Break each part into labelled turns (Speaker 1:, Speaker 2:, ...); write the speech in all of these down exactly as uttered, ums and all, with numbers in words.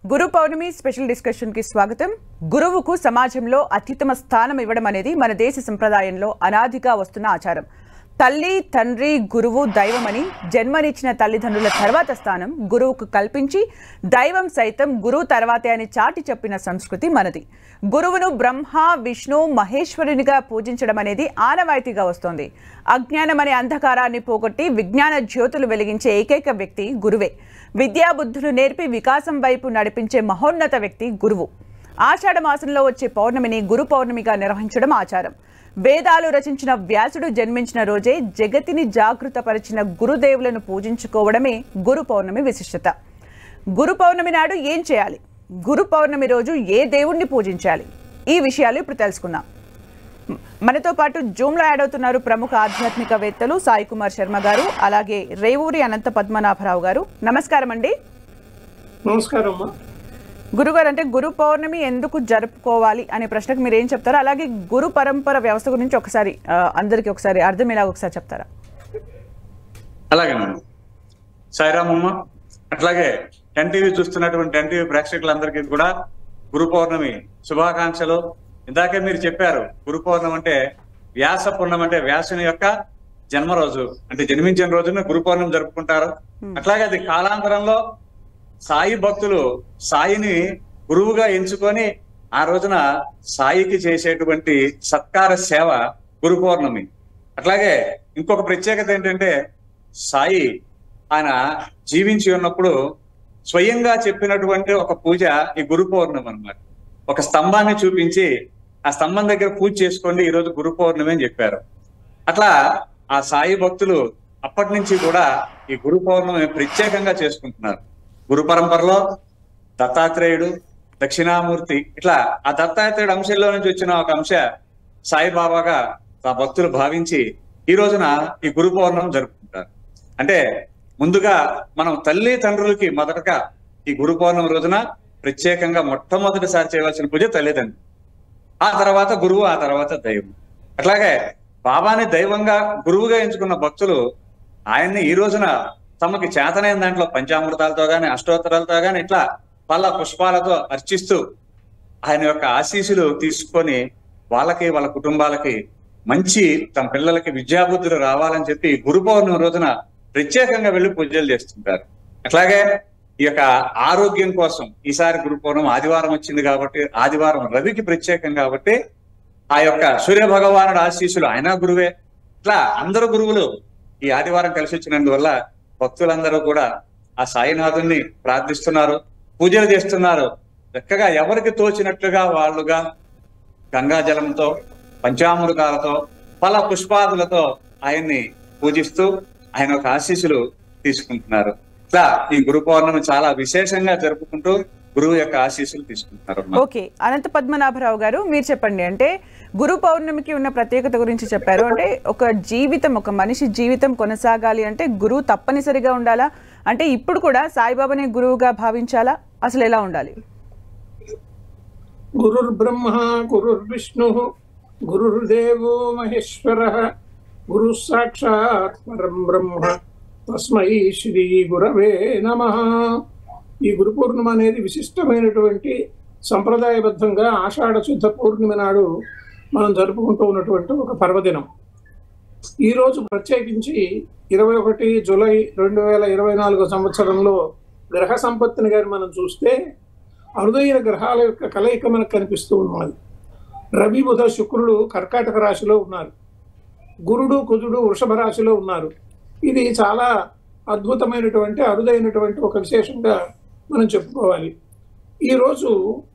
Speaker 1: గురు పౌర్ణమి special discussion కి స్వాగతం. గురువుకు సమాజంలో అత్యుత్తమ స్థానం ఇవ్వడం అనేది మన దేశ సంప్రదాయంలో అనాదిగా వస్తున్న ఆచారం. తల్లి, తండ్రి, గురువు దైవమని జన్మనిచ్చిన తల్లిదండ్రుల తర్వాత స్థానం గురువుకు కల్పించి దైవం సైతం గురువు తర్వాతే అని చాటి చెప్పిన సంస్కృతి మనది. గురువును బ్రహ్మ, విష్ణు, మహేశ్వరునిగా పూజించడం అనేది ఆనవాయితీగా వస్తోంది. అజ్ఞానం అనే అంధకారాన్ని పోగొట్టి విజ్ఞాన జ్యోతులు వెలిగించే ఏకైక వ్యక్తి గురువే. విద్యాబుద్ధులు నేర్పి వికాసం వైపు నడిపించే మహోన్నత వ్యక్తి గురువు. ఆషాఢ మాసంలో వచ్చే పౌర్ణమిని గురు పౌర్ణమిగా నిర్వహించడం ఆచారం. వేదాలు రచించిన వ్యాసుడు జన్మించిన రోజే జగతిని జాగృతపరిచిన గురుదేవులను పూజించుకోవడమే గురు పౌర్ణమి విశిష్టత. గురు పౌర్ణమి నాడు ఏం చేయాలి, గురు పౌర్ణమి రోజు ఏ దేవుణ్ణి పూజించాలి, ఈ విషయాలు ఇప్పుడు తెలుసుకుందాం. మనతో పాటు జూమ్లో యాడ్ అవుతున్నారు ప్రముఖ ఆధ్యాత్మికవేత్తలు సాయి కుమార్ శర్మ గారు, అలాగే రేవూరి అనంత పద్మనాభరావు గారు. నమస్కారం అండి.
Speaker 2: నమస్కారం.
Speaker 1: గురుగారు, అంటే గురు పౌర్ణమి ఎందుకు జరుపుకోవాలి అనే ప్రశ్నకు మీరు ఏం చెప్తారు? అలాగే గురు పరంపర వ్యవస్థ గురించి ఒకసారి అందరికి ఒకసారి అర్థమయ్యేలా ఒకసారి చెప్తారా?
Speaker 3: అలాగేనమ్మా. సాయిరామమ్మ, అట్లాగే ఎన్టీవీ చూస్తున్నటువంటి ఎన్టీవీ ప్రేక్షకులందరికీ కూడా గురు పౌర్ణమి శుభాకాంక్షలు. ఇందాకే మీరు చెప్పారు, గురు పౌర్ణమి అంటే వ్యాస పూర్ణం, అంటే వ్యాసుని యొక్క జన్మరోజు, అంటే జన్మించిన రోజున గురు పౌర్ణమి జరుపుకుంటారు. అట్లాగే అది కాలాంతరంలో సాయి భక్తులు సాయిని గురువుగా ఎంచుకొని ఆ రోజున సాయికి చేసేటువంటి సత్కార సేవ గురు పౌర్ణమి. అట్లాగే ఇంకొక ప్రత్యేకత ఏంటంటే, సాయి ఆయన జీవించి ఉన్నప్పుడు స్వయంగా చెప్పినటువంటి ఒక పూజ ఈ గురు పౌర్ణమి అన్నమాట. ఒక స్తంభాన్ని చూపించి ఆ స్తంభం దగ్గర పూజ చేసుకోండి, ఈరోజు గురు పౌర్ణమి అని చెప్పారు. అట్లా ఆ సాయి భక్తులు అప్పటి నుంచి కూడా ఈ గురు పౌర్ణమి ప్రత్యేకంగా చేసుకుంటున్నారు. గురు పరంపరలో దత్తాత్రేయుడు, దక్షిణామూర్తి, ఇట్లా ఆ దత్తాత్రేయుడు అంశంలో నుంచి వచ్చిన ఒక అంశ సాయిబాబాగా ఆ భక్తులు భావించి ఈ రోజున ఈ గురు పౌర్ణమి జరుపుకుంటారు. అంటే ముందుగా మనం తల్లి తండ్రులకి మొదటగా ఈ గురు పౌర్ణమి రోజున ప్రత్యేకంగా మొట్టమొదటిసారి చేయవలసిన పూజ తల్లిదండ్రులు, ఆ తర్వాత గురువు, ఆ తర్వాత దైవం. అట్లాగే బాబాని దైవంగా గురువుగా ఎంచుకున్న భక్తులు ఆయన్ని ఈ రోజున తమకి చేతనైన దాంట్లో పంచామృతాలతో గాని, అష్టోత్తరాలతో గాని, ఇట్లా పళ్ళ పుష్పాలతో అర్చిస్తూ ఆయన యొక్క ఆశీస్సులు తీసుకొని వాళ్ళకి వాళ్ళ కుటుంబాలకి మంచి తమ పిల్లలకి విద్యాబుద్ధులు రావాలని చెప్పి గురు పౌర్ణమి రోజున ప్రత్యేకంగా వెళ్ళి పూజలు చేస్తుంటారు. అట్లాగే ఈ యొక్క ఆరోగ్యం కోసం ఈసారి గురు పౌర్ణమి ఆదివారం వచ్చింది కాబట్టి, ఆదివారం రవికి ప్రత్యేకం కాబట్టి ఆ యొక్క సూర్య భగవానుడు ఆశీస్సులు, ఆయన గురువే. ఇట్లా అందరూ గురువులు ఈ ఆదివారం కలిసి వచ్చినందువల్ల భక్తులందరూ కూడా ఆ సాయినాథుని ప్రార్థిస్తున్నారు, పూజలు చేస్తున్నారు. చక్కగా ఎవరికి తోచినట్లుగా వాళ్ళుగా గంగా జలంతో, పంచామృతాలతో, ఫల పుష్పాదులతో ఆయన్ని పూజిస్తూ ఆయన ఒక ఆశీస్సులు తీసుకుంటున్నారు. ఇట్లా ఈ గురు పౌర్ణమి చాలా విశేషంగా జరుపుకుంటూ గురువు యొక్క ఆశీస్సులు తీసుకుంటున్నారు.
Speaker 1: ఓకే, అనంత పద్మనాభరావు గారు మీరు చెప్పండి. అంటే గురు పౌర్ణమికి ఉన్న ప్రత్యేకత గురించి చెప్పారు. అంటే ఒక జీవితం, ఒక మనిషి జీవితం కొనసాగాలి అంటే గురువు తప్పనిసరిగా ఉండాలా? అంటే ఇప్పుడు కూడా సాయిబాబాని గురువుగా భావించాలా? అసలు ఎలా ఉండాలి?
Speaker 2: గురుర్ బ్రహ్మ గురుర్ విష్ణు గురుర్దేవో మహేశ్వర గురు సాక్షాత్ పరం బ్రహ్మ తస్మై శ్రీ గురవే నమః. ఈ గురు పౌర్ణమి అనేది విశిష్టమైనటువంటి సంప్రదాయబద్ధంగా ఆషాఢ శుద్ధ పౌర్ణమి నాడు మనం జరుపుకుంటూ ఉన్నటువంటి ఒక పర్వదినం. ఈరోజు ప్రత్యేకించి ఇరవై ఒకటి జూలై రెండు వేల ఇరవై నాలుగో సంవత్సరంలో గ్రహ సంపత్తిని గారి మనం చూస్తే అరుదైన గ్రహాల యొక్క కలయిక మనకు కనిపిస్తూ ఉన్నది. రవి, బుధ, శుక్రుడు కర్కాటక రాశిలో ఉన్నారు, గురుడు, కుజుడు వృషభ రాశిలో ఉన్నారు. ఇది చాలా అద్భుతమైనటువంటి అరుదైనటువంటి ఒక విశేషంగా మనం చెప్పుకోవాలి. ఈరోజు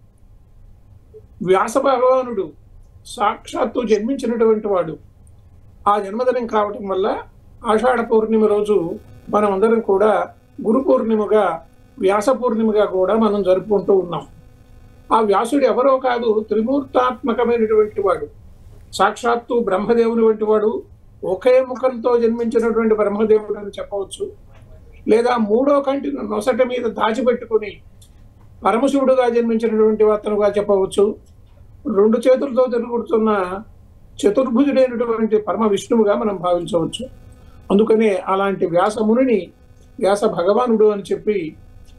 Speaker 2: వ్యాస భగవానుడు సాక్షాత్తు జన్మించినటువంటి వాడు. ఆ జన్మదినం కావటం వల్ల ఆషాఢ పౌర్ణమి రోజు మనం అందరం కూడా గురు పౌర్ణిమగా, వ్యాస పూర్ణిమగా కూడా మనం జరుపుకుంటూ ఉన్నాం. ఆ వ్యాసుడు ఎవరో కాదు, త్రిమూర్తాత్మకమైనటువంటి వాడు, సాక్షాత్తు బ్రహ్మదేవుని వంటి వాడు. ఒకే ముఖంతో జన్మించినటువంటి బ్రహ్మదేవుడు అని చెప్పవచ్చు, లేదా మూడో కంటి నొసట మీద దాచిపెట్టుకుని పరమశివుడుగా జన్మించినటువంటి అతనుగా చెప్పవచ్చు. రెండు చేతులతో తిరుగుతున్న చతుర్భుజుడైనటువంటి పరమ విష్ణువుగా మనం భావించవచ్చు. అందుకనే అలాంటి వ్యాసమునిని వ్యాస భగవానుడు అని చెప్పి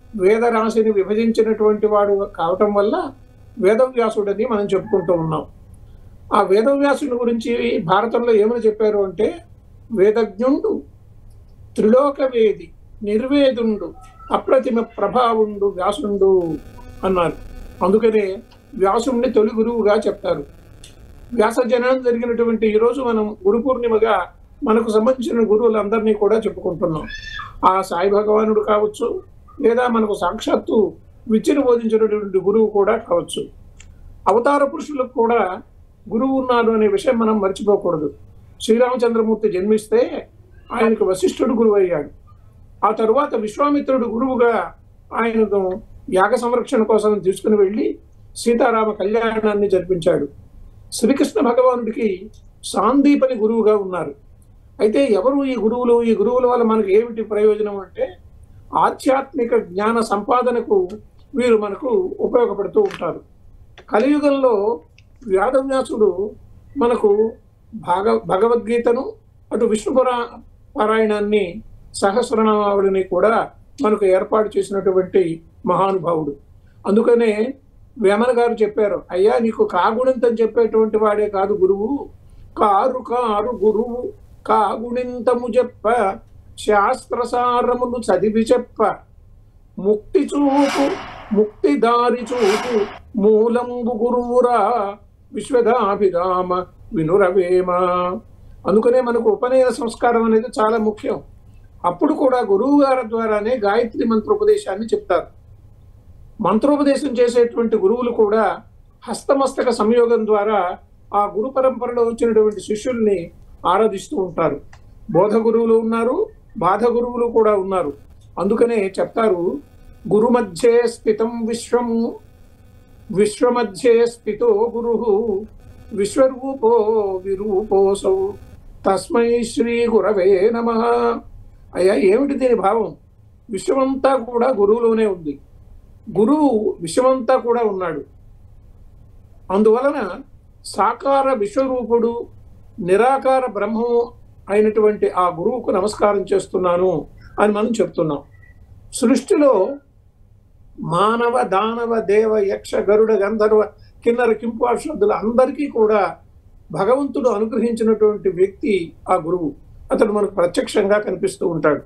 Speaker 2: వేదరాశిని విభజించినటువంటి వాడు కావటం వల్ల వేదవ్యాసుడని మనం చెప్పుకుంటూ ఉన్నాం. ఆ వేదవ్యాసుని గురించి భారతంలో ఏమని చెప్పారు అంటే, వేదజ్ఞుండు, త్రిలోకవేది, నిర్వేదుండు, అప్రతిమ ప్రభావుండు వ్యాసుండు అన్నారు. అందుకనే వ్యాసుడిని తొలి గురువుగా చెప్తారు. వ్యాస జననం జరిగినటువంటి ఈరోజు మనం గురు పూర్ణిమగా మనకు సంబంధించిన గురువులందరినీ కూడా చెప్పుకుంటున్నాం. ఆ సాయి భగవానుడు కావచ్చు, లేదా మనకు సాక్షాత్తు విద్యను బోధించినటువంటి గురువు కూడా కావచ్చు. అవతార పురుషులకు కూడా గురువు ఉన్నాడు అనే విషయం మనం మర్చిపోకూడదు. శ్రీరామచంద్రమూర్తి జన్మిస్తే ఆయనకు వశిష్ఠుడు గురువు అయ్యాడు. ఆ తరువాత విశ్వామిత్రుడు గురువుగా ఆయనను యాగ సంరక్షణ కోసం తీసుకుని వెళ్ళి సీతారామ కళ్యాణాన్ని జరిపించాడు. శ్రీకృష్ణ భగవానుడికి సాందీపని గురువుగా ఉన్నారు. అయితే ఎవరు ఈ గురువులు? ఈ గురువుల వల్ల మనకు ఏమిటి ప్రయోజనం అంటే, ఆధ్యాత్మిక జ్ఞాన సంపాదనకు వీరు మనకు ఉపయోగపడుతూ ఉంటారు. కలియుగంలో వేదవ్యాసుడు మనకు భాగ భగవద్గీతను, అటు విష్ణుపురా పారాయణాన్ని, సహస్రనామావళిని కూడా మనకు ఏర్పాటు చేసినటువంటి మహానుభావుడు. అందుకనే వేమన గారు చెప్పారు, అయ్యా నీకు కాగుణింతం చెప్పేటువంటి వాడే కాదు గురువు, కారు కారు గురువు కాగుణింతము చెప్ప, శాస్త్రసారమును చదివి చెప్ప, ముక్తి చూపు ముక్తి దారి చూపు మూలంబు గురువురా విశ్వదాభిరామ వినురవేమ. అందుకనే మనకు ఉపనయన సంస్కారం అనేది చాలా ముఖ్యం. అప్పుడు కూడా గురువు గారి ద్వారానే గాయత్రి మంత్రోపదేశాన్ని చెప్తారు. మంత్రోపదేశం చేసేటువంటి గురువులు కూడా హస్తమస్తక సంయోగం ద్వారా ఆ గురు పరంపరలో వచ్చినటువంటి శిష్యుల్ని ఆరాధిస్తూ ఉంటారు. బోధ గురువులు ఉన్నారు, బాధ గురువులు కూడా ఉన్నారు. అందుకనే చెప్తారు, గురు మధ్యే స్థితం విశ్వం, విశ్వమధ్యే స్థితో గురు, విశ్వరూపో విరూపోసౌ తస్మై శ్రీ గురవే నమః. అయ్యా ఏమిటి దీని భావం? విశ్వమంతా కూడా గురువులోనే ఉంది. గురువు విశ్వమంతా కూడా ఉన్నాడు. అందువలన సాకార విశ్వరూపుడు, నిరాకార బ్రహ్మము అయినటువంటి ఆ గురువుకు నమస్కారం చేస్తున్నాను అని మనం చెప్తున్నాం. సృష్టిలో మానవ దానవ దేవ యక్ష గరుడ గంధర్వ కిన్నర కింపార్షదుల అందరికీ కూడా భగవంతుడు అనుగ్రహించినటువంటి వ్యక్తి ఆ గురువు. అతడు మనకు ప్రత్యక్షంగా కనిపిస్తూ ఉంటాడు.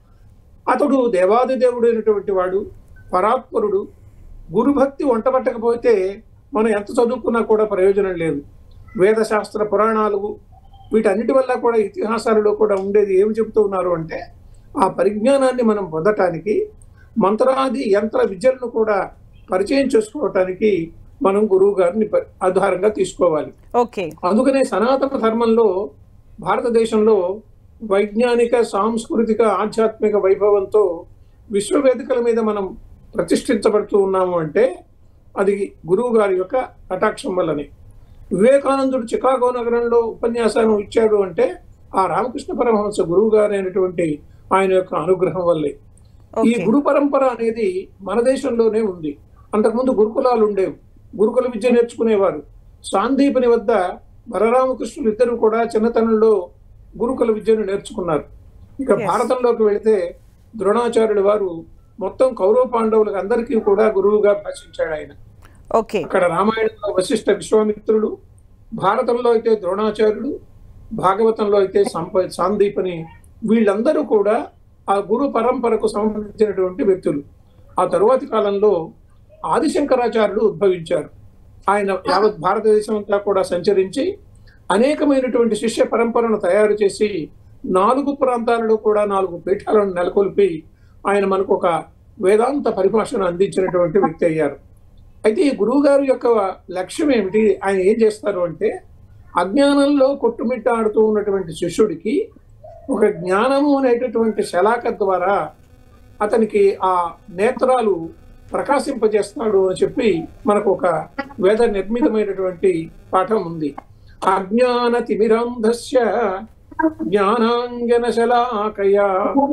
Speaker 2: అతడు దేవాది దేవుడు అయినటువంటి వాడు, పరాత్పరుడు. గురుభక్తి వంటబట్టకపోతే మనం ఎంత చదువుకున్నా కూడా ప్రయోజనం లేదు. వేదశాస్త్ర పురాణాలు వీటన్నిటి వల్ల కూడా ఇతిహాసాలలో కూడా ఉండేది ఏమి చెబుతూ ఉన్నారు అంటే, ఆ పరిజ్ఞానాన్ని మనం పొందటానికి మంత్రాది యంత్ర విద్యలను కూడా పరిచయం చేసుకోవటానికి మనం గురువు గారిని ఆధారంగా తీసుకోవాలి.
Speaker 1: ఓకే.
Speaker 2: అందుకనే సనాతన ధర్మంలో భారతదేశంలో వైజ్ఞానిక, సాంస్కృతిక, ఆధ్యాత్మిక వైభవంతో విశ్వవేదికల మీద మనం ప్రతిష్ఠించబడుతూ ఉన్నాము అంటే అది గురువు గారి యొక్క కటాక్షం వల్లనే. వివేకానందుడు చికాగో నగరంలో ఉపన్యాసాన్ని ఇచ్చాడు అంటే ఆ రామకృష్ణ పరమహంస గురువు గారు అయినటువంటి ఆయన యొక్క అనుగ్రహం వల్లే. ఈ గురు పరంపర అనేది మన దేశంలోనే ఉంది. అంతకుముందు గురుకులాలు ఉండేవి, గురుకుల విద్య నేర్చుకునేవారు. సాందీపని వద్ద బలరామకృష్ణులు ఇద్దరు కూడా చిన్నతనంలో గురుకుల విద్యను నేర్చుకున్నారు. ఇక భారతంలోకి వెళితే ద్రోణాచార్యుల వారు మొత్తం కౌరవ పాండవులకు అందరికీ కూడా గురువుగా భాషించాడు ఆయన. అక్కడ రామాయణంలో వశిష్ఠ విశ్వామిత్రుడు, భారతంలో అయితే ద్రోణాచార్యుడు, భాగవతంలో అయితే సంప సాందీపని, వీళ్ళందరూ కూడా ఆ గురు పరంపరకు సంబంధించినటువంటి వ్యక్తులు. ఆ తరువాతి కాలంలో ఆదిశంకరాచార్యుడు ఉద్భవించారు. ఆయన యావత్ భారతదేశం అంతా కూడా సంచరించి అనేకమైనటువంటి శిష్య పరంపరను తయారు చేసి నాలుగు ప్రాంతాలలో కూడా నాలుగు పీఠాలను నెలకొల్పి ఆయన మనకు ఒక వేదాంత పరిభాషను అందించినటువంటి వ్యక్తి అయ్యారు. అయితే ఈ గురువు గారి యొక్క లక్ష్యం ఏమిటి? ఆయన ఏం చేస్తారు అంటే, అజ్ఞానంలో కొట్టుమిట్టాడుతూ ఉన్నటువంటి శిష్యుడికి ఒక జ్ఞానము అనేటటువంటి శలాక ద్వారా అతనికి ఆ నేత్రాలు ప్రకాశింపజేస్తాడు అని చెప్పి మనకు ఒక వేద నిర్మితమైనటువంటి పాఠం ఉంది. అజ్ఞాన తిమిరాంధస్య జ్ఞానాంజన శలాకయా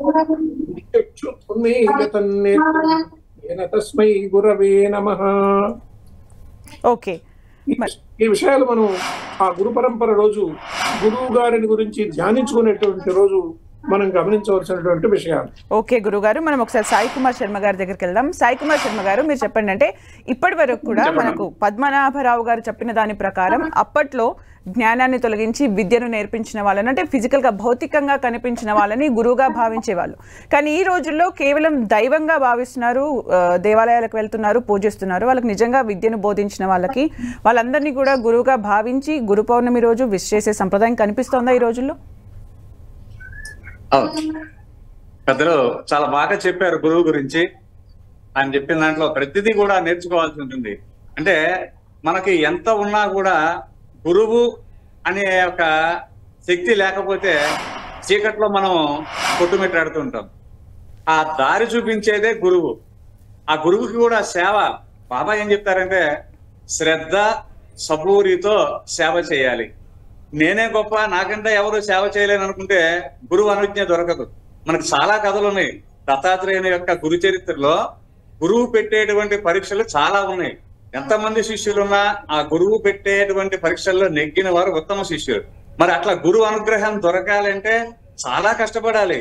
Speaker 2: తస్మై గురవే నమః.
Speaker 1: ఓకే,
Speaker 2: ఈ విషయాలు మనం ఆ గురు పరంపర రోజు గురువు గారిని గురించి ధ్యానించుకునేటువంటి రోజు మనం గమనించవలసినటువంటి విషయాలు.
Speaker 1: ఓకే గురుగారు, మనం ఒకసారి సాయి కుమార్ శర్మ గారి దగ్గరికి వెళ్దాం. సాయి కుమార్ శర్మ గారు, మీరు చెప్పండి, అంటే ఇప్పటి వరకు కూడా మనకు పద్మనాభరావు గారు చెప్పిన దాని ప్రకారం అప్పట్లో జ్ఞానాన్ని తొలగించి విద్యను నేర్పించిన వాళ్ళని, అంటే ఫిజికల్గా భౌతికంగా కనిపించిన వాళ్ళని గురువుగా భావించేవాళ్ళు. కానీ ఈ రోజుల్లో కేవలం దైవంగా భావిస్తున్నారు, దేవాలయాలకు వెళ్తున్నారు, పూజిస్తున్నారు. వాళ్ళకి నిజంగా విద్యను బోధించిన వాళ్ళకి వాళ్ళందరినీ కూడా గురువుగా భావించి గురు పౌర్ణమి రోజు విష్ చేసే సంప్రదాయం కనిపిస్తోందా ఈ రోజుల్లో?
Speaker 3: పెద్దలు చాలా బాగా చెప్పారు గురువు గురించి. ఆయన చెప్పిన దాంట్లో ప్రతిదీ కూడా నేర్చుకోవాల్సి ఉంటుంది. అంటే మనకి ఎంత ఉన్నా కూడా గురువు అనే ఒక శక్తి లేకపోతే చీకట్లో మనం కొట్టుమిట్టాడుతూ ఉంటాం. ఆ దారి చూపించేదే గురువు. ఆ గురువుకి కూడా సేవ. బాబా ఏం చెప్తారంటే శ్రద్ధ సబూరితో సేవ చేయాలి. నేనే గొప్ప, నాకంటే ఎవరు సేవ చేయలేని అనుకుంటే గురువు అనుజ్ఞ దొరకదు. మనకు చాలా కథలు ఉన్నాయి. దత్తాత్రేయుని యొక్క గురు చరిత్రలో గురువు పెట్టేటువంటి పరీక్షలు చాలా ఉన్నాయి. ఎంతమంది శిష్యులున్నా ఆ గురువు పెట్టేటువంటి పరీక్షల్లో నెగ్గిన వారు ఉత్తమ శిష్యులు. మరి అట్లా గురువు అనుగ్రహం దొరకాలంటే చాలా కష్టపడాలి.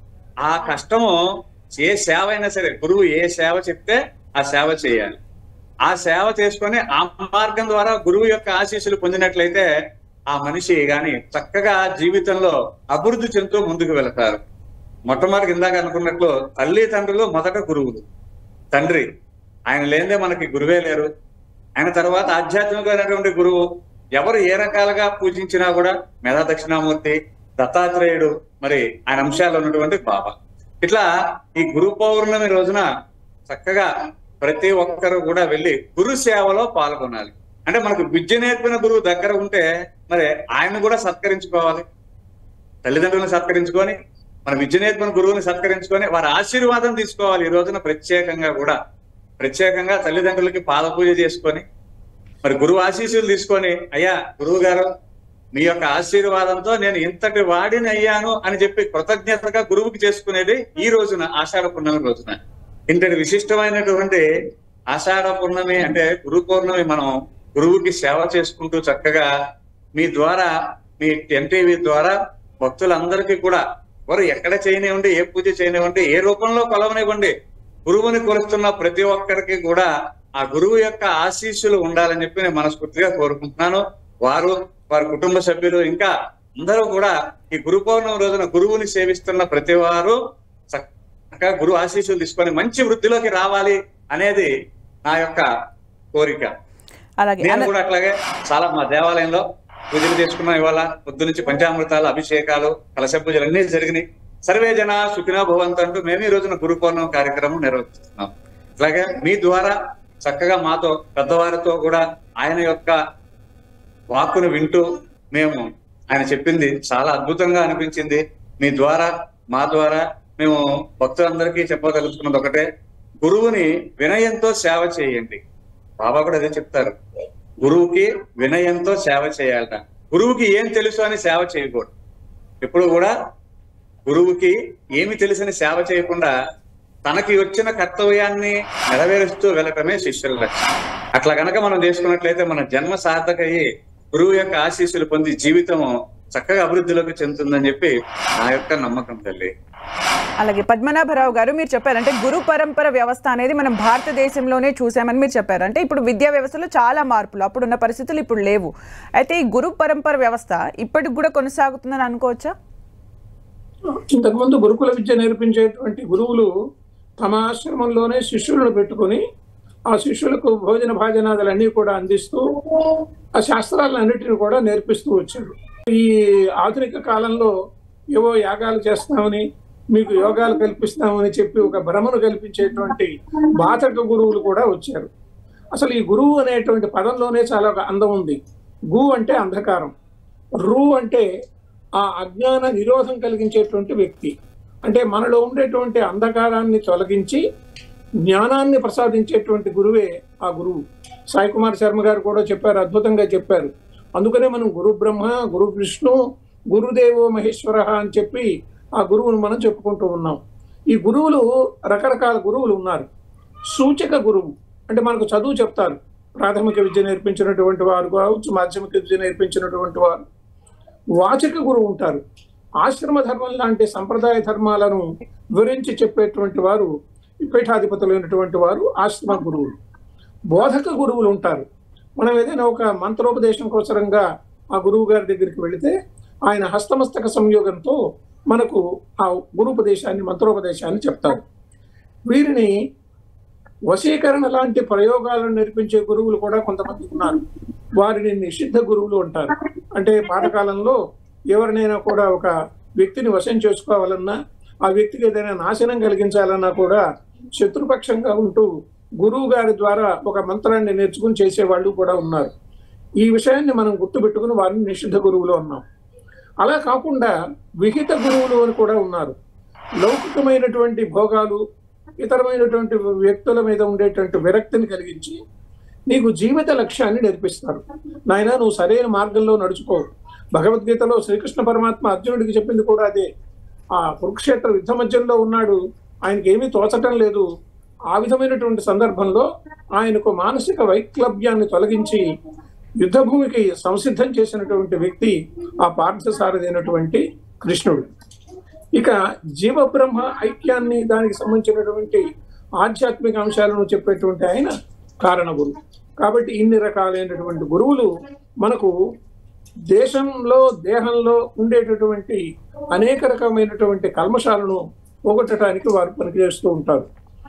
Speaker 3: ఆ కష్టము ఏ సేవ అయినా సరే గురువు ఏ సేవ చెప్తే ఆ సేవ చేయాలి. ఆ సేవ చేసుకొని ఆ మార్గం ద్వారా గురువు యొక్క ఆశీస్సులు పొందినట్లయితే ఆ మనిషి గాని చక్కగా జీవితంలో అభివృద్ధి చెందుతూ ముందుకు వెళతారు. మొట్టమొదటి ఇందాక అనుకున్నట్లు తల్లిదండ్రులు మొదట గురువులు. తండ్రి ఆయన లేదే మనకి గురువే లేరు. ఆయన తర్వాత ఆధ్యాత్మికమైనటువంటి గురువు. ఎవరు ఏ రకాలుగా పూజించినా కూడా మేధా దక్షిణామూర్తి, దత్తాత్రేయుడు, మరి ఆయన అంశాలు ఉన్నటువంటి బాబా. ఇట్లా ఈ గురు పౌర్ణమి రోజున చక్కగా ప్రతి ఒక్కరు కూడా వెళ్ళి గురు సేవలో పాల్గొనాలి. అంటే మనకు విద్య నేర్పిన గురువు దగ్గర ఉంటే మరి ఆయన కూడా సత్కరించుకోవాలి. తల్లిదండ్రులను సత్కరించుకొని మన విద్య నేర్పిన గురువుని సత్కరించుకొని వారి ఆశీర్వాదం తీసుకోవాలి. ఈ రోజున ప్రత్యేకంగా కూడా ప్రత్యేకంగా తల్లిదండ్రులకి పాద పూజ చేసుకొని మరి గురువు ఆశీస్సులు తీసుకొని, అయ్యా గురువు గారు మీ యొక్క ఆశీర్వాదంతో నేను ఇంతటి వాడిని అయ్యాను అని చెప్పి కృతజ్ఞతగా గురువుకి చేసుకునేది ఈ రోజున ఆషాఢ పున్నమి రోజున. ఇంతటి విశిష్టమైనటువంటి ఆషాఢ పున్నమి అంటే గురు పౌర్ణమి మనం గురువుకి సేవ చేసుకుంటూ చక్కగా మీ ద్వారా మీ ఎన్టీవీ ద్వారా భక్తులందరికీ కూడా వారు ఎక్కడ చేయనివ్వండి, ఏ పూజ చేయనివ్వండి, ఏ రూపంలో కొలవనివ్వండి, గురువుని కొలుస్తున్న ప్రతి ఒక్కరికి కూడా ఆ గురువు యొక్క ఆశీస్సులు ఉండాలని చెప్పి నేను మనస్ఫూర్తిగా కోరుకుంటున్నాను. వారు వారి కుటుంబ సభ్యులు ఇంకా అందరూ కూడా ఈ గురు పౌర్ణమి రోజున గురువుని సేవిస్తున్న ప్రతి వారు చక్కగా గురు ఆశీస్సులు తీసుకొని మంచి వృద్ధిలోకి రావాలి అనేది నా యొక్క కోరిక. నేను కూడా అట్లాగే చాలా మా దేవాలయంలో పూజలు చేసుకున్నాం. ఇవాళ పొద్దు నుంచి పంచామృతాలు, అభిషేకాలు, కలశ పూజలు అన్ని జరిగినాయి. సర్వే జన సుఖినో భవంతు అంటూ మేము ఈ రోజున గురు పౌర్ణమి కార్యక్రమం నిర్వహిస్తున్నాం. అట్లాగే మీ ద్వారా చక్కగా మాతో పెద్దవారితో కూడా ఆయన యొక్క వాక్కును వింటూ మేము ఆయన చెప్పింది చాలా అద్భుతంగా అనిపించింది. మీ ద్వారా మా ద్వారా మేము భక్తులందరికీ చెప్పదలుచుకున్నది ఒకటే, గురువుని వినయంతో సేవ చేయండి. బాబా కూడా అదే చెప్తారు, గురువుకి వినయంతో సేవ చేయాలట. గురువుకి ఏం తెలుసు అని సేవ చేయకూడదు. ఎప్పుడు కూడా గురువుకి ఏమి తెలుసని సేవ చేయకుండా తనకి వచ్చిన కర్తవ్యాన్ని నెరవేరుస్తూ వెళ్ళటమే శిష్యుల లక్ష్యం. అట్లా కనుక మనం చేసుకున్నట్లయితే మన జన్మ సార్థకయ్యి గురువు యొక్క ఆశీస్సులు పొంది జీవితము చక్కగా అభివృద్ధిలోకి చెందుతుందని చెప్పి నా యొక్క నమ్మకం తల్లి.
Speaker 1: అలాగే పద్మనాభరావు గారు, మీరు చెప్పారంటే గురు పరంపర వ్యవస్థ అనేది మనం భారతదేశంలోనే చూసామని మీరు చెప్పారు. అంటే ఇప్పుడు విద్యా వ్యవస్థలో చాలా మార్పులు, అప్పుడున్న పరిస్థితులు ఇప్పుడు లేవు. అయితే ఈ గురు పరంపర వ్యవస్థ ఇప్పటికి కూడా కొనసాగుతుందని అనుకోవచ్చా?
Speaker 2: ఇంతకుముందు గురుకుల విద్య నేర్పించేటువంటి గురువులు తమ ఆశ్రమంలోనే శిష్యులను పెట్టుకుని ఆ శిష్యులకు భోజన భాజనాదులన్నీ కూడా అందిస్తూ ఆ శాస్త్రాలన్నిటిని కూడా నేర్పిస్తూ వచ్చారు. ఈ ఆధునిక కాలంలో ఏవో యాగాలు చేస్తామని, మీకు యోగాలు కల్పిస్తామని చెప్పి ఒక భ్రమను కల్పించేటువంటి బాధక గురువులు కూడా వచ్చారు. అసలు ఈ గురువు అనేటువంటి పదంలోనే చాలా ఒక అందం ఉంది. గు అంటే అంధకారం, రు అంటే ఆ అజ్ఞాన నిరోధం కలిగించేటువంటి వ్యక్తి. అంటే మనలో ఉండేటువంటి అంధకారాన్ని తొలగించి జ్ఞానాన్ని ప్రసాదించేటువంటి గురువే ఆ గురువు. సాయి కుమార్ శర్మ గారు కూడా చెప్పారు, అద్భుతంగా చెప్పారు. అందుకనే మనం గురు బ్రహ్మ, గురు విష్ణు, గురుదేవో మహేశ్వర అని చెప్పి ఆ గురువును మనం చెప్పుకుంటూ ఉన్నాం. ఈ గురువులు రకరకాల గురువులు ఉన్నారు. సూచక గురువు అంటే మనకు చదువు చెప్తారు, ప్రాథమిక విద్య నేర్పించినటువంటి వారు కావచ్చు, మాధ్యమిక విద్య నేర్పించినటువంటి వారు. వాచక గురువు ఉంటారు, ఆశ్రమ ధర్మం లాంటి సంప్రదాయ ధర్మాలను వివరించి చెప్పేటువంటి వారు పీఠాధిపతులైనటువంటి వారు ఆశ్రమ గురువులు. బోధక గురువులు ఉంటారు. మనం ఏదైనా ఒక మంత్రోపదేశం కోసరంగా ఆ గురువు గారి దగ్గరికి వెళితే ఆయన హస్తమస్తక సంయోగంతో మనకు ఆ గురుపదేశాన్ని మంత్రోపదేశాన్ని చెప్తారు. వీరిని వశీకరణ లాంటి ప్రయోగాలను నేర్పించే గురువులు కూడా కొంతమంది ఉన్నారు. వారిని నిషిద్ధ గురువులు అంటారు. అంటే పాతకాలంలో ఎవరినైనా కూడా ఒక వ్యక్తిని వశం చేసుకోవాలన్నా, ఆ వ్యక్తికి ఏదైనా నాశనం కలిగించాలన్నా కూడా శత్రుపక్షంగా ఉంటూ గురువు గారి ద్వారా ఒక మంత్రాన్ని నేర్చుకుని చేసేవాళ్ళు కూడా ఉన్నారు. ఈ విషయాన్ని మనం గుర్తుపెట్టుకుని వారిని నిషిద్ధ గురువులు అన్నాం. అలా కాకుండా విహిత గురువులు అని కూడా ఉన్నారు. లౌకికమైనటువంటి భోగాలు, ఇతరమైనటువంటి వ్యక్తుల మీద ఉండేటువంటి విరక్తిని కలిగించి నీకు జీవిత లక్ష్యాన్ని నేర్పిస్తారు. నాయన, నువ్వు సరైన మార్గంలో నడుచుకో. భగవద్గీతలో శ్రీకృష్ణ పరమాత్మ అర్జునుడికి చెప్పింది కూడా అదే. ఆ కురుక్షేత్ర యుద్ధ మధ్యంలో ఉన్నాడు, ఆయనకి ఏమీ తోచటం లేదు. ఆ విధమైనటువంటి సందర్భంలో ఆయనకు మానసిక వైక్లభ్యాన్ని తొలగించి యుద్ధభూమికి సంసిద్ధం చేసినటువంటి వ్యక్తి ఆ పార్థసారథి అయినటువంటి కృష్ణుడు. ఇక జీవ బ్రహ్మ ఐక్యాన్ని, దానికి సంబంధించినటువంటి ఆధ్యాత్మిక అంశాలను చెప్పేటువంటి ఆయన కారణ గురువు. కాబట్టి ఇన్ని రకాలైనటువంటి గురువులు మనకు దేశంలో దేహంలో ఉండేటటువంటి అనేక రకమైనటువంటి కల్మషాలను పోగొట్టడానికి వారు పనిచేస్తూ ఉంటారు.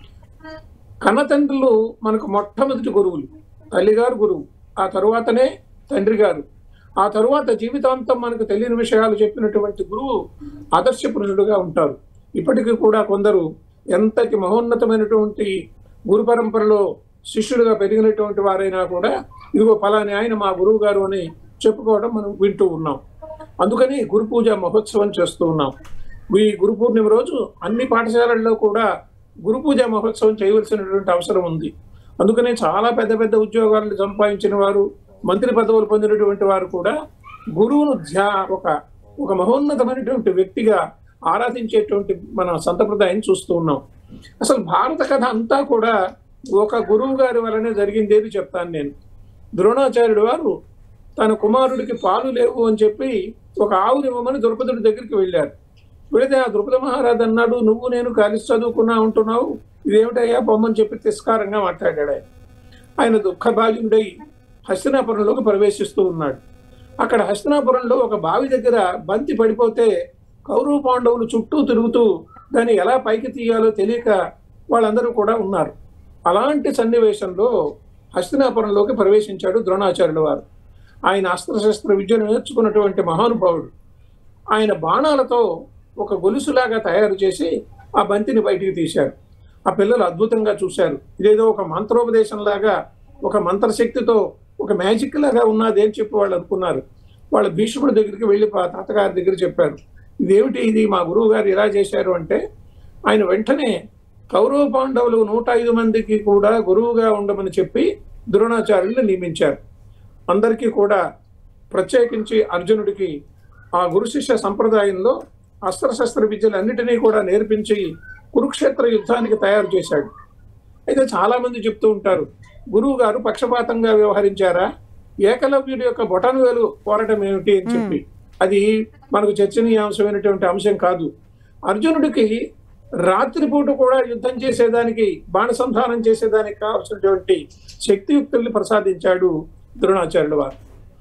Speaker 2: కన్నతండ్రులు మనకు మొట్టమొదటి గురువులు. తల్లిగారు గురువు, ఆ తరువాతనే తండ్రి గారు, ఆ తరువాత జీవితాంతం మనకు తెలియని విషయాలు చెప్పినటువంటి గురువు ఆదర్శ పురుషుడుగా ఉంటారు. ఇప్పటికీ కూడా కొందరు ఎంతటి మహోన్నతమైనటువంటి గురు పరంపరలో శిష్యులుగా పెరిగినటువంటి వారైనా కూడా ఇదిగో ఫలాని ఆయన మా గురువు గారు అని చెప్పుకోవడం మనం వింటూ ఉన్నాం. అందుకని గురు పూజ మహోత్సవం చేస్తూ ఉన్నాం. ఈ గురు పూర్ణిమ రోజు అన్ని పాఠశాలల్లో కూడా గురు పూజ మహోత్సవం చేయవలసినటువంటి అవసరం ఉంది. అందుకనే చాలా పెద్ద పెద్ద ఉద్యోగాలను సంపాదించిన వారు, మంత్రి పదవులు పొందినటువంటి వారు కూడా గురువును ధ్యా ఒక ఒక మహోన్నతమైనటువంటి వ్యక్తిగా ఆరాధించేటువంటి మన సంప్రదాయం చూస్తూ ఉన్నాం. అసలు భారత కథ అంతా కూడా ఒక గురువు గారి వలనే జరిగిందేది చెప్తాను నేను. ద్రోణాచార్యుడు వారు తన కుమారుడికి పాలు లేవు అని చెప్పి ఒక ఆవునివ్వమని ద్రౌపదుడి దగ్గరికి వెళ్ళారు. వెళితే ఆ ద్రుపద మహారాజు అన్నాడు, నువ్వు నేను కలిసి చదువుకున్నా ఉంటున్నావు, ఇదేమిటయ్యా బొమ్మని చెప్పి తిరస్కారంగా మాట్లాడాడు. ఆయన ఆయన దుఃఖభాజుడై హస్తినాపురంలోకి ప్రవేశిస్తూ ఉన్నాడు. అక్కడ హస్తినాపురంలో ఒక బావి దగ్గర బంతి పడిపోతే కౌరవ పాండవులు చుట్టూ తిరుగుతూ దాన్ని ఎలా పైకి తీయాలో తెలియక వాళ్ళందరూ కూడా ఉన్నారు. అలాంటి సన్నివేశంలో హస్తినాపురంలోకి ప్రవేశించాడు ద్రోణాచార్యుల వారు. ఆయన అస్త్రశస్త్ర విద్యను నేర్చుకున్నటువంటి మహానుభావుడు. ఆయన బాణాలతో ఒక గొలుసులాగా తయారు చేసి ఆ బంతిని బయటికి తీశారు. ఆ పిల్లలు అద్భుతంగా చూశారు. ఇదేదో ఒక మంత్రోపదేశంలాగా, ఒక మంత్రశక్తితో, ఒక మ్యాజిక్ లాగా ఉన్నది అని చెప్పి వాళ్ళు అనుకున్నారు. వాళ్ళ భీష్ముడి దగ్గరికి వెళ్ళి తాతగారి దగ్గర చెప్పారు, ఇదేమిటి ఇది, మా గురువు గారు ఇలా చేశారు అంటే ఆయన వెంటనే కౌరవ పాండవులు నూట ఐదు మందికి కూడా గురువుగా ఉండమని చెప్పి ద్రోణాచార్యుల్ని నియమించారు. అందరికీ కూడా ప్రత్యేకించి అర్జునుడికి ఆ గురు శిష్య సంప్రదాయంలో అస్త్రశస్త్ర విద్యలన్నిటినీ కూడా నేర్పించి కురుక్షేత్ర యుద్ధానికి తయారు చేశాడు. అయితే చాలా మంది చెప్తూ ఉంటారు, గురువు గారు పక్షపాతంగా వ్యవహరించారా, ఏకలవ్యుడి యొక్క బొటను వేలు కోరటం ఏమిటి అని చెప్పి. అది మనకు చర్చనీయాంశమైనటువంటి అంశం కాదు. అర్జునుడికి రాత్రిపూట కూడా యుద్ధం చేసేదానికి, బాణసంధానం చేసేదానికి కావాల్సినటువంటి శక్తియుక్తుల్ని ప్రసాదించాడు ద్రోణాచార్యుల వారు.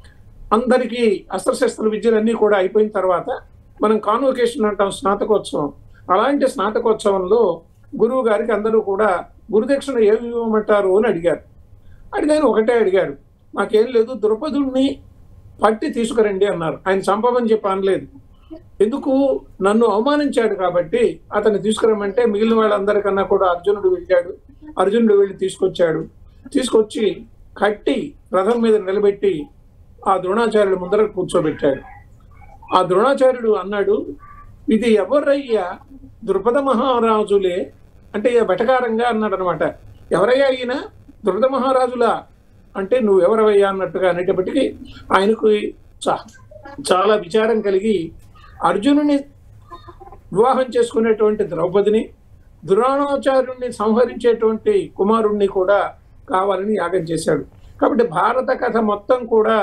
Speaker 2: అందరికీ అస్త్రశస్త్ర విద్యలన్నీ కూడా అయిపోయిన తర్వాత మనం కాన్వకేషన్ అంటాం, స్నాతకోత్సవం. అలాంటి స్నాతకోత్సవంలో గురువు గారికి అందరూ కూడా గురుదక్షిణ ఏమి ఇవ్వమంటారు అని అడిగారు. అడిగారు ఒకటే అడిగాడు, నాకేం లేదు, ద్రుపదుణ్ణి పట్టి తీసుకురండి అన్నారు. ఆయన చంపమని చెప్పి అనలేదు. ఎందుకు, నన్ను అవమానించాడు కాబట్టి అతన్ని తీసుకురమ్మంటే మిగిలిన వాళ్ళందరికన్నా కూడా అర్జునుడు వెళ్ళాడు. అర్జునుడు వెళ్ళి తీసుకొచ్చాడు. తీసుకొచ్చి కట్టి రథం మీద నిలబెట్టి ఆ ద్రోణాచార్యుడు ముందర కూర్చోబెట్టాడు. ఆ ద్రోణాచార్యుడు అన్నాడు, ఇది ఎవరయ్యా, ద్రుపద మహారాజులే అంటే వెటకారంగా అన్నాడు అనమాట. ఎవరయ్యా ఈయన, ద్రుపద మహారాజులా అంటే నువ్వెవరవయ్యా అన్నట్టుగా అనేటప్పటికీ ఆయనకు చా చాలా విచారం కలిగి అర్జునుని వివాహం చేసుకునేటువంటి ద్రౌపదిని, ద్రోణాచార్యుడిని సంహరించేటువంటి కుమారుణ్ణి కూడా కావాలని యాగం చేశాడు. కాబట్టి భారత కథ మొత్తం కూడా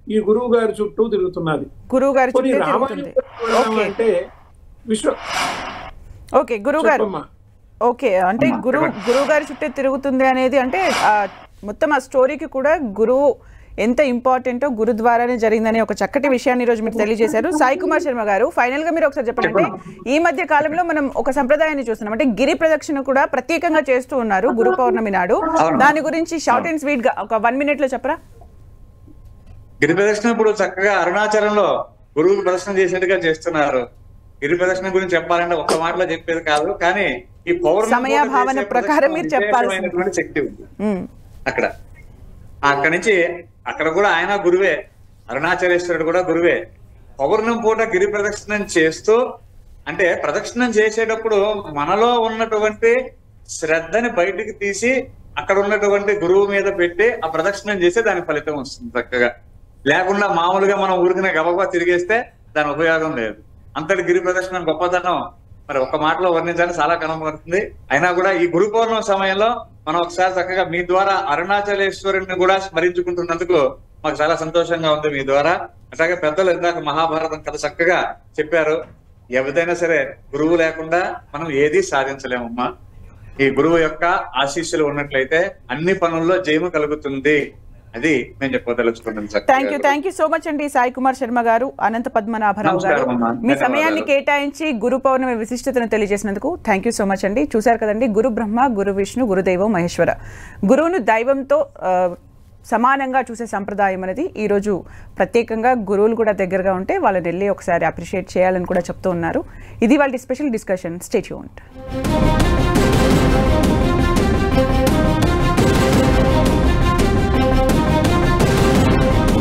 Speaker 2: ఈ గురువు గారి చుట్టూ తిరుగుతున్నది.
Speaker 1: గురువు గారి
Speaker 2: కొన్ని
Speaker 1: చుట్టూ
Speaker 2: రామాయణం
Speaker 1: తిరుగుతుంది.
Speaker 2: అంటే విశ్వ
Speaker 1: ఓకే గురువు గారు,
Speaker 2: చెప్పమ్మా.
Speaker 1: ఓకే అంటే గురువు గురువు గారి చుట్టే తిరుగుతుంది అనేది అంటే ఆ మొత్తం ఆ స్టోరీకి కూడా గురువు ఎంత ఇంపార్టెంటో గురు ద్వారానే జరిగిందనే ఒక చక్కటి విషయాన్ని ఈరోజు మీరు తెలియజేశారు. సాయి కుమార్ శర్మ గారు, ఫైనల్ గా మీరు ఒకసారి చెప్పండి, అంటే ఈ మధ్య కాలంలో మనం ఒక సంప్రదాయాన్ని చూస్తున్నాం, అంటే గిరి ప్రదక్షిణ కూడా ప్రత్యేకంగా చేస్తూ ఉన్నారు గురు పౌర్ణమి నాడు. దాని గురించి షార్ట్ అండ్ స్వీట్ గా ఒక వన్ మినిట్ లో చెప్పరా?
Speaker 3: గిరి ప్రదక్షిణ ఇప్పుడు చక్కగా అరుణాచలంలో గురువుకు ప్రదర్శన చేసేట్టుగా చేస్తున్నారు. గిరి ప్రదక్షిణ గురించి చెప్పాలంటే ఒక్క మాటలో చెప్పేది కాదు, కానీ ఈ పౌర్ణమి
Speaker 1: సమయ భావన ప్రకారం మీరు చెప్పాల్సినటువంటి
Speaker 3: శక్తి ఉంది అక్కడ. అక్కడి నుంచి అక్కడ కూడా ఆయన గురువే, అరుణాచలేశ్వరుడు కూడా గురువే. పౌర్ణమి పూట గిరి ప్రదక్షిణం చేస్తూ, అంటే ప్రదక్షిణం చేసేటప్పుడు మనలో ఉన్నటువంటి శ్రద్ధని బయటికి తీసి అక్కడ ఉన్నటువంటి గురువు మీద పెట్టి ఆ ప్రదక్షిణం చేస్తే దాని ఫలితం వస్తుంది చక్కగా. లేకుండా మామూలుగా మనం ఊరికనే గబగబా తిరిగేస్తే దాని ఉపయోగం లేదు. అంతటి గిరి ప్రదక్షిణం గొప్పతనం మరి ఒక్క మాటలో వర్ణించాలని చాలా కనబడుతుంది. అయినా కూడా ఈ గురు పౌర్ణమి సమయంలో మనం ఒకసారి చక్కగా మీ ద్వారా అరుణాచలేశ్వరుని కూడా స్మరించుకుంటున్నందుకు మాకు చాలా సంతోషంగా ఉంది మీ ద్వారా. అట్లాగే పెద్దలు ఇందాక మహాభారతం కథ చక్కగా చెప్పారు. ఏదైనా సరే గురువు లేకుండా మనం ఏది సాధించలేమమ్మా. ఈ గురువు యొక్క ఆశీస్సులు ఉన్నట్లయితే అన్ని పనుల్లో జయము కలుగుతుంది. అది నేను చెప్పదలుచుకున్నాను.
Speaker 1: Thank you thank you so much అండి సాయి కుమార్ శర్మ గారు, అనంత పద్మనాభరావు గారు, మీ సమయాన్ని కేటాయించి గురు పౌర్ణమి విశిష్టతను తెలియజేసినందుకు థ్యాంక్ యూ సో మచ్ అండి. చూశారు కదండి, గురు బ్రహ్మ, గురు విష్ణు, గురుదైవం మహేశ్వర. గురువును దైవంతో సమానంగా చూసే సంప్రదాయం అనేది ఈరోజు ప్రత్యేకంగా గురువులు కూడా దగ్గరగా ఉంటే వాళ్ళని వెళ్ళి ఒకసారి అప్రిషియేట్ చేయాలని కూడా చెప్తూ ఉన్నారు. ఇది వాళ్ళ స్పెషల్ డిస్కషన్. Stay tuned.